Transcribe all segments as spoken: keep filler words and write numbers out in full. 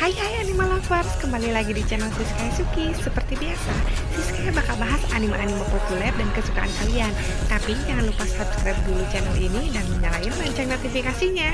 Hai hai anime lovers, kembali lagi di channel Siska Suki. Seperti biasa, Siska bakal bahas anime-anime populer dan kesukaan kalian. Tapi jangan lupa subscribe dulu channel ini dan nyalain lonceng notifikasinya.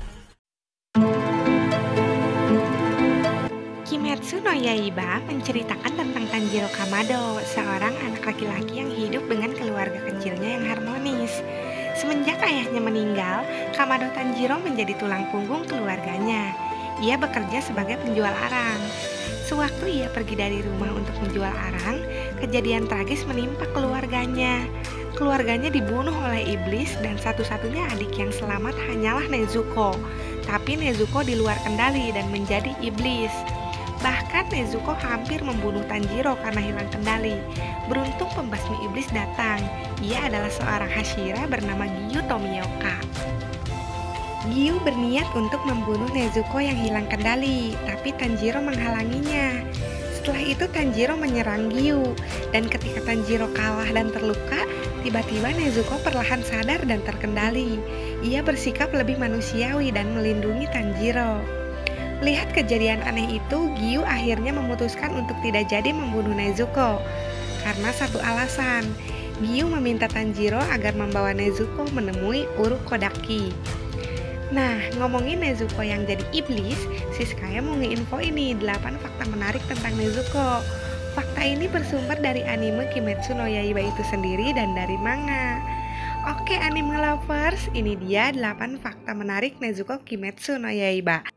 Kimetsu no Yaiba menceritakan tentang Tanjiro Kamado, seorang anak laki-laki yang hidup dengan keluarga kecilnya yang harmonis. Semenjak ayahnya meninggal, Kamado Tanjiro menjadi tulang punggung keluarganya. Ia bekerja sebagai penjual arang. Sewaktu ia pergi dari rumah untuk menjual arang, kejadian tragis menimpa keluarganya. Keluarganya dibunuh oleh iblis dan satu-satunya adik yang selamat hanyalah Nezuko. Tapi Nezuko di luar kendali dan menjadi iblis. Bahkan Nezuko hampir membunuh Tanjiro karena hilang kendali. Beruntung pembasmi iblis datang. Ia adalah seorang Hashira bernama Giyu Tomioka. Giyu berniat untuk membunuh Nezuko yang hilang kendali, tapi Tanjiro menghalanginya. Setelah itu Tanjiro menyerang Giyu, dan ketika Tanjiro kalah dan terluka, tiba-tiba Nezuko perlahan sadar dan terkendali. Ia bersikap lebih manusiawi dan melindungi Tanjiro. Lihat kejadian aneh itu, Giyu akhirnya memutuskan untuk tidak jadi membunuh Nezuko. Karena satu alasan, Giyu meminta Tanjiro agar membawa Nezuko menemui Urokodaki. Nah, ngomongin Nezuko yang jadi iblis, Siskaya mau nge-info ini delapan fakta menarik tentang Nezuko. Fakta ini bersumber dari anime Kimetsu no Yaiba itu sendiri dan dari manga. Oke anime lovers, ini dia delapan fakta menarik Nezuko Kimetsu no Yaiba.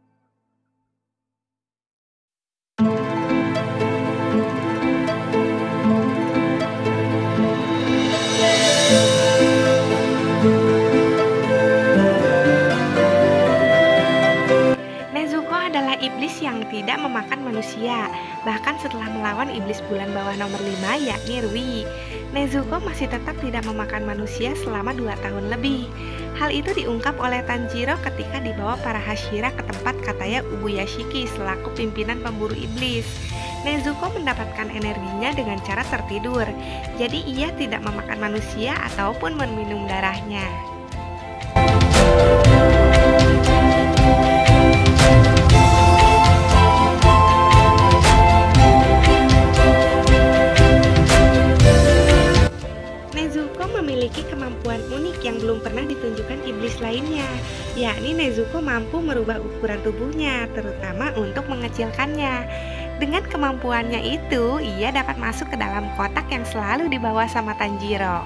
Iblis yang tidak memakan manusia. Bahkan setelah melawan iblis bulan bawah nomor lima yakni Rui, Nezuko masih tetap tidak memakan manusia selama dua tahun lebih. Hal itu diungkap oleh Tanjiro ketika dibawa para Hashira ke tempat Kataya Ubuyashiki selaku pimpinan pemburu iblis. Nezuko mendapatkan energinya dengan cara tertidur. Jadi ia tidak memakan manusia ataupun meminum darahnya. Memiliki kemampuan unik yang belum pernah ditunjukkan iblis lainnya, yakni Nezuko mampu merubah ukuran tubuhnya, terutama untuk mengecilkannya. Dengan kemampuannya itu, ia dapat masuk ke dalam kotak yang selalu dibawa sama Tanjiro.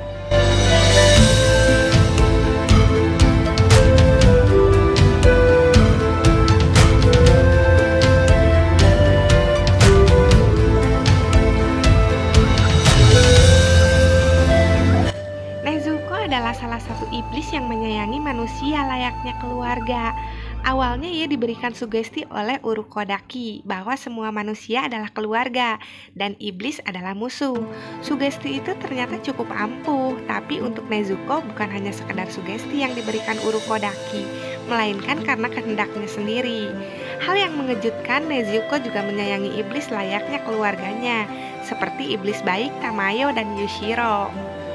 Adalah salah satu iblis yang menyayangi manusia layaknya keluarga. Awalnya ia diberikan sugesti oleh Urokodaki bahwa semua manusia adalah keluarga dan iblis adalah musuh. Sugesti itu ternyata cukup ampuh, tapi untuk Nezuko bukan hanya sekedar sugesti yang diberikan Urokodaki, melainkan karena kehendaknya sendiri. Hal yang mengejutkan, Nezuko juga menyayangi iblis layaknya keluarganya, seperti iblis baik Tamayo dan Yushiro.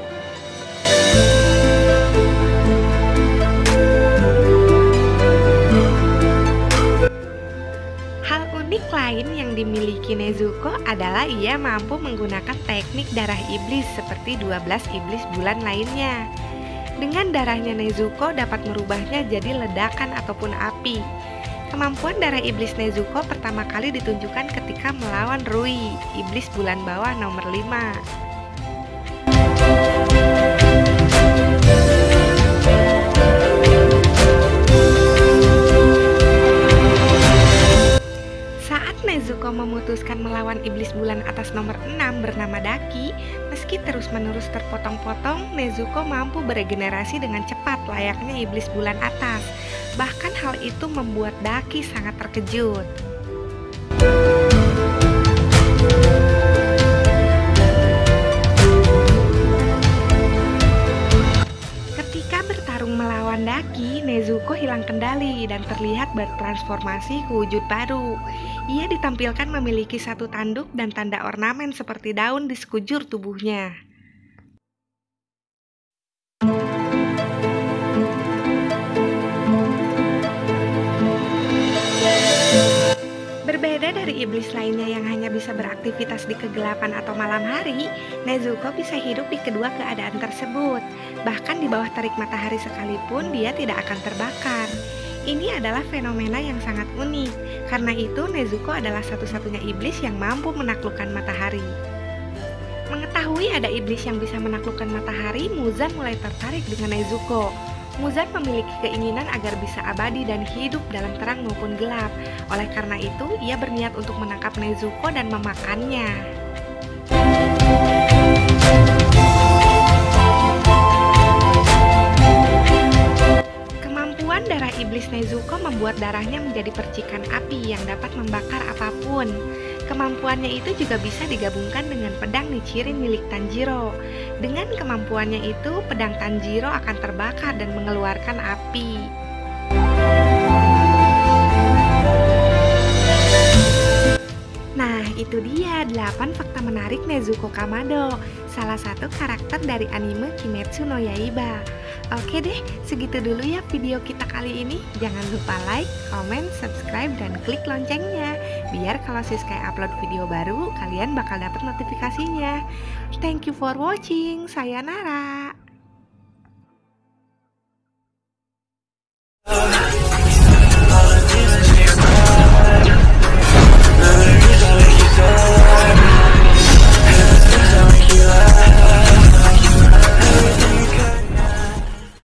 Teknik lain yang dimiliki Nezuko adalah ia mampu menggunakan teknik darah iblis seperti dua belas iblis bulan lainnya. Dengan darahnya Nezuko dapat merubahnya jadi ledakan ataupun api. Kemampuan darah iblis Nezuko pertama kali ditunjukkan ketika melawan Rui, iblis bulan bawah nomor lima. Nezuko memutuskan melawan iblis bulan atas nomor enam bernama Daki. Meski terus-menerus terpotong-potong, Nezuko mampu beregenerasi dengan cepat layaknya iblis bulan atas. Bahkan hal itu membuat Daki sangat terkejut. Melawan Daki, Nezuko hilang kendali dan terlihat bertransformasi ke wujud baru. Ia ditampilkan memiliki satu tanduk dan tanda ornamen seperti daun di sekujur tubuhnya. Berbeda dari iblis lainnya yang hanya bisa beraktivitas di kegelapan atau malam hari, Nezuko bisa hidup di kedua keadaan tersebut. Bahkan di bawah terik matahari sekalipun dia tidak akan terbakar. Ini adalah fenomena yang sangat unik. Karena itu Nezuko adalah satu-satunya iblis yang mampu menaklukkan matahari. Mengetahui ada iblis yang bisa menaklukkan matahari, Muzan mulai tertarik dengan Nezuko. Muzan memiliki keinginan agar bisa abadi dan hidup dalam terang maupun gelap. Oleh karena itu, ia berniat untuk menangkap Nezuko dan memakannya. Kemampuan darah iblis Nezuko membuat darahnya menjadi percikan api yang dapat membakar apapun. Kemampuannya itu juga bisa digabungkan dengan pedang Nichirin milik Tanjiro. Dengan kemampuannya itu, pedang Tanjiro akan terbakar dan mengeluarkan api. Nah, itu dia delapan fakta menarik Nezuko Kamado, salah satu karakter dari anime Kimetsu no Yaiba. Oke deh, segitu dulu ya video kita kali ini. Jangan lupa like, comment, subscribe, dan klik loncengnya. Biar kalau Siska upload video baru, kalian bakal dapat notifikasinya. Thank you for watching, sayonara.